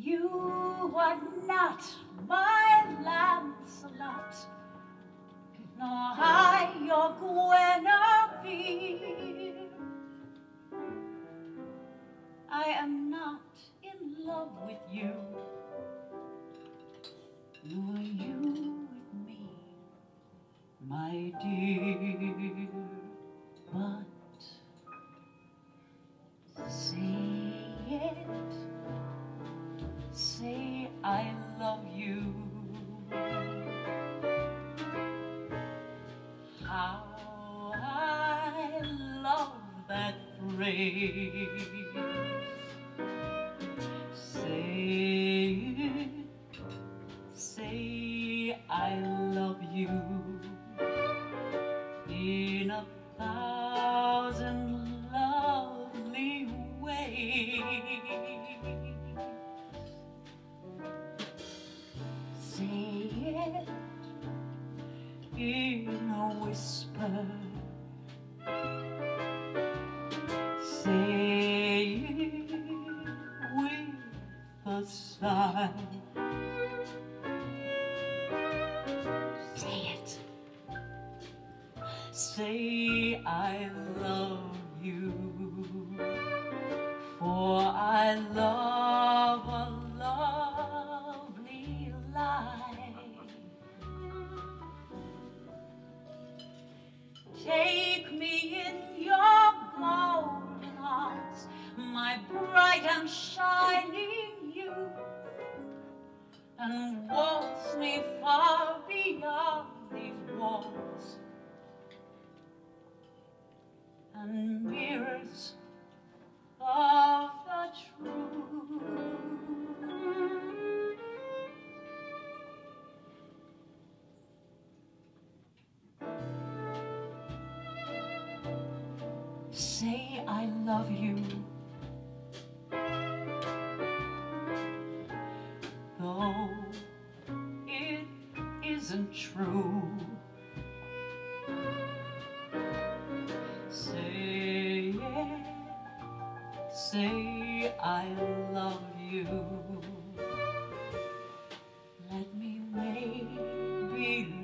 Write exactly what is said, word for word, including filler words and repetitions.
You are not my Lancelot, nor I your Guinevere. I am not in love with you, nor you with me, my dear. But say it, say I love you. How I love that phrase. Say it, say I love you in a thousand lovely ways. Say it in a whisper. Say it with a sigh. Say it. Say I love you, for I love a lovely life. Take me in your golden arms, my bright and shining youth, and waltz me far beyond these walls and mirrors of the truth. Say I love you, though it isn't true. Say it, say I love you. Let me make believe